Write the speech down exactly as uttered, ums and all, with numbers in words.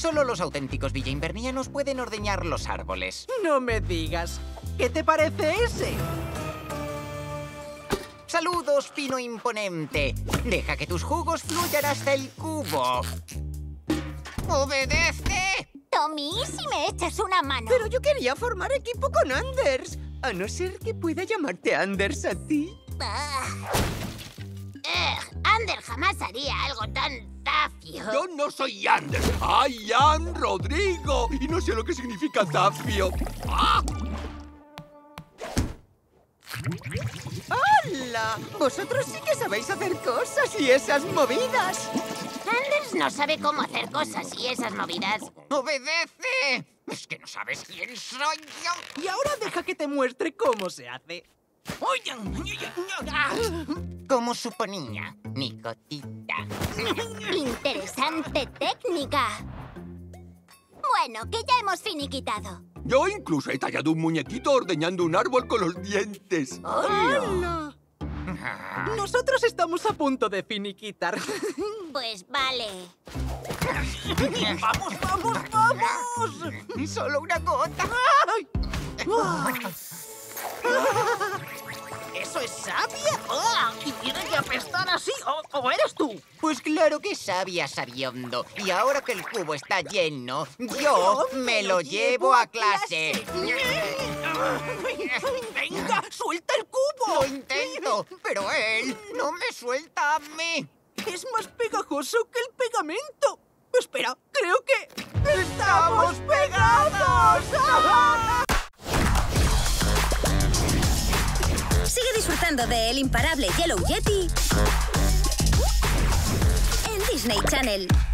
Solo los auténticos villainvernianos pueden ordeñar los árboles. No me digas. ¿Qué te parece ese? ¡Saludos, pino imponente! Deja que tus jugos fluyan hasta el cubo. ¡Obedece! Tommy, si me echas una mano. Pero yo quería formar equipo con Anders. A no ser que pueda llamarte Anders a ti. Ah. Ugh, Ander jamás haría algo tan zafio. Yo no soy Anders. I am Rodrigo. Y no sé lo que significa zafio. ¡Ah! ¡Hala! Vosotros sí que sabéis hacer cosas y esas movidas. Anders no sabe cómo hacer cosas y esas movidas. ¡Obedece! Es que no sabes quién soy yo. Y ahora deja que te muestre cómo se hace. Como suponía, mi cotita. Interesante técnica. Bueno, que ya hemos finiquitado. Yo incluso he tallado un muñequito ordeñando un árbol con los dientes. ¡Hala! Nosotros estamos a punto de finiquitar. Pues vale. ¡Vamos, vamos, vamos! ¡Solo una gota! ¡Ay! ¡Ah! ¿Eso es savia? ¡Ah! ¿Y tiene que apestar así? ¿O, o eres tú? Pues claro que sabia, sabiondo. Y ahora que el cubo está lleno, yo me lo llevo a clase. ¡Venga, suelta el cubo! Lo intento, pero él no me suelta a mí. Es más pegajoso que el pegamento. Espera, creo que... ¡estamos pegados! Sigue disfrutando de El Imparable Yellow Yeti en Disney Channel.